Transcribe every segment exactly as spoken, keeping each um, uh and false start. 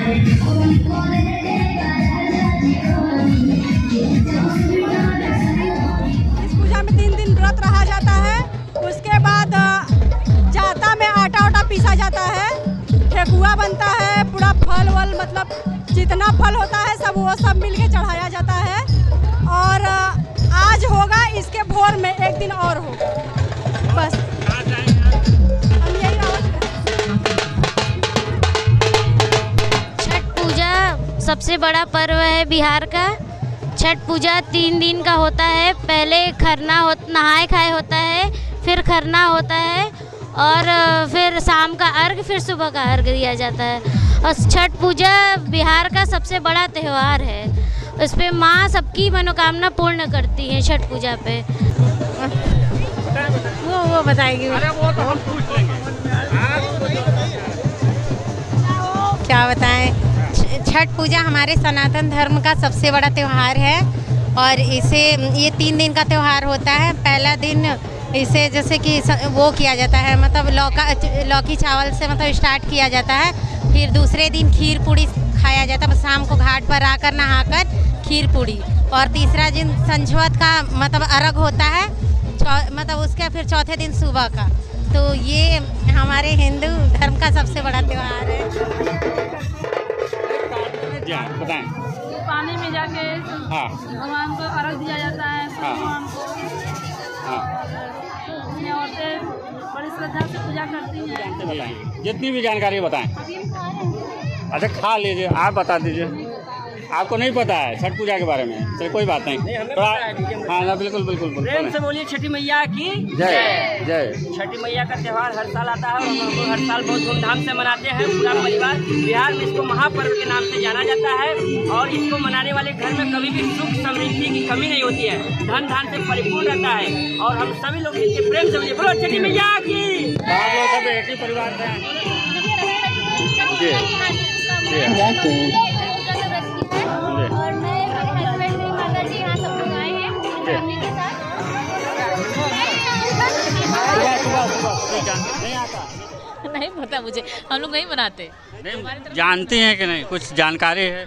पूजा में तीन दिन व्रत रहा जाता है। उसके बाद जाता में आटा वाटा पीसा जाता है, ठेकुआ बनता है, पूरा फल वल मतलब जितना फल होता है सब वो सब मिल के चढ़ाया जाता है। और आज होगा, इसके भोर में एक दिन और होगा। बस हम यही छठ पूजा सबसे बड़ा पर्व है बिहार का। छठ पूजा तीन दिन का होता है। पहले खरना हो, नहाए खाए होता है, फिर खरना होता है और फिर शाम का अर्घ, फिर सुबह का अर्घ दिया जाता है। और छठ पूजा बिहार का सबसे बड़ा त्यौहार है। उस पे माँ सबकी मनोकामना पूर्ण करती है छठ पूजा पे। वो वो बताएगी। अरे वो तो हम पूछ लेंगे। क्या बताएं? छठ पूजा हमारे सनातन धर्म का सबसे बड़ा त्यौहार है और इसे ये तीन दिन का त्यौहार होता है। पहला दिन इसे जैसे कि वो किया जाता है, मतलब लौका लौकी चावल से मतलब स्टार्ट किया जाता है। फिर दूसरे दिन खीर पूड़ी खाया जाता है, शाम को घाट पर आकर नहाकर खीर पूड़ी। और तीसरा दिन संझवत का मतलब अर्घ होता है, मतलब उसका फिर चौथे दिन सुबह का। तो ये हमारे हिंदू धर्म का सबसे बड़ा त्यौहार है। बताएं। पानी में जाके हाँ भगवान को अर्घ दिया जाता है। हाँ। भगवान को हाँ। ये औरतें बड़ी श्रद्धा से पूजा करती हैं। बताएं, जितनी भी जानकारी बताएं। अच्छा खा लीजिए, आप बता दीजिए। आपको नहीं पता है छठ पूजा के बारे में? चलिए कोई बात नहीं, थोड़ा हाँ ना बिल्कुल बिल्कुल प्रेम से बोलिए छठी मैया की जय जय। छठी मैया का त्यौहार हर साल आता है और हम लोग हर साल बहुत धूमधाम से मनाते हैं पूरा परिवार। बिहार में इसको महापर्व के नाम से जाना जाता है और इसको मनाने वाले घर में कभी भी सुख समृद्धि की कमी नहीं होती है, धन धान से परिपूर्ण रहता है। और हम सभी लोग इसके प्रेम से बोलिए बोलो छठी मैया की। सब एक ही परिवार से और मैं हस्बैंड मेरी माता जी यहाँ सब लोग आए हैं फैमिली के साथ। नहीं पता मुझे, हम लोग नहीं बनाते। नहीं जानती हैं कि नहीं, कुछ जानकारी है?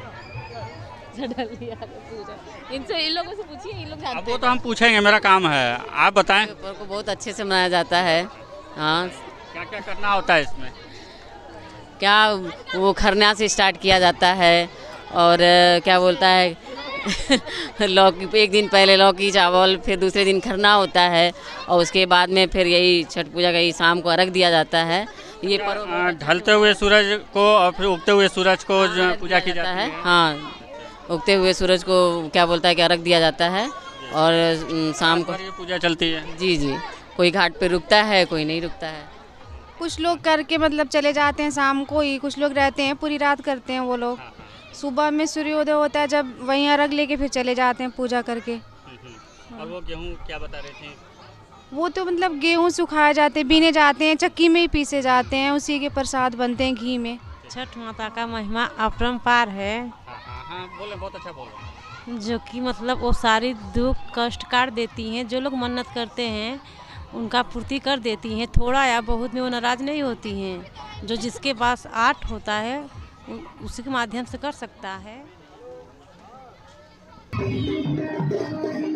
इनसे इन लोगों से पूछिए, इन लोग जानते हैं। वो तो हम पूछेंगे, मेरा काम है। आप बताएं। पर्व को बहुत अच्छे से मनाया जाता है। हाँ, क्या क्या करना होता है इसमें? क्या वो खरना से स्टार्ट किया जाता है और क्या बोलता है लौकी एक दिन पहले लौकी चावल, फिर दूसरे दिन खरना होता है और उसके बाद में फिर यही छठ पूजा का ही शाम को अर्घ दिया जाता है। ये पर्व ढलते हुए सूरज को और फिर उगते हुए सूरज को पूजा की जाती है। हाँ, उगते हुए सूरज को क्या बोलता है कि अर्घ दिया जाता है और शाम को ये पूजा चलती है। जी जी, कोई घाट पे रुकता है, कोई नहीं रुकता है। कुछ लोग करके मतलब चले जाते हैं शाम को ही, कुछ लोग रहते हैं पूरी रात करते हैं वो लोग। सुबह में सूर्योदय होता है जब वहीं अर्घ लेके फिर चले जाते हैं पूजा करके। और वो गेहूँ क्या बता रहे थे? वो तो मतलब गेहूँ सुखाए जाते हैं, बीने जाते हैं, चक्की में ही पीसे जाते हैं, उसी के प्रसाद बनते हैं घी में। छठ माता का महिमा अपरंपार है। हाँ, हाँ, बोले, बहुत अच्छा बोले। जो कि मतलब वो सारी दुख कष्ट काट देती हैं। जो लोग मन्नत करते हैं उनका पूर्ति कर देती हैं, थोड़ा या बहुत में वो नाराज़ नहीं होती हैं। जो जिसके पास आर्ट होता है उसी के माध्यम से कर सकता है।